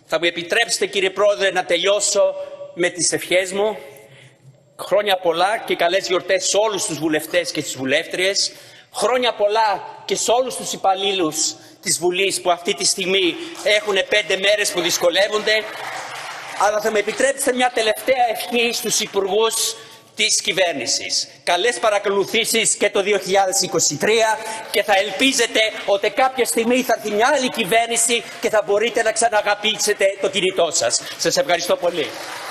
Θα μου επιτρέψετε, κύριε Πρόεδρε, να τελειώσω με τις ευχές μου. Χρόνια πολλά και καλές γιορτές σε όλους τους βουλευτές και τις βουλεύτριες. Χρόνια πολλά και σε όλους τους υπαλλήλους της Βουλής που αυτή τη στιγμή έχουν 5 μέρες που δυσκολεύονται. Αλλά θα με επιτρέψετε μια τελευταία ευχή στους υπουργούς της κυβέρνησης. Καλές παρακολουθήσεις και το 2023 και θα ελπίζετε ότι κάποια στιγμή θα έρθει μια άλλη κυβέρνηση και θα μπορείτε να ξαναγαπήσετε το κινητό σας. Σας ευχαριστώ πολύ.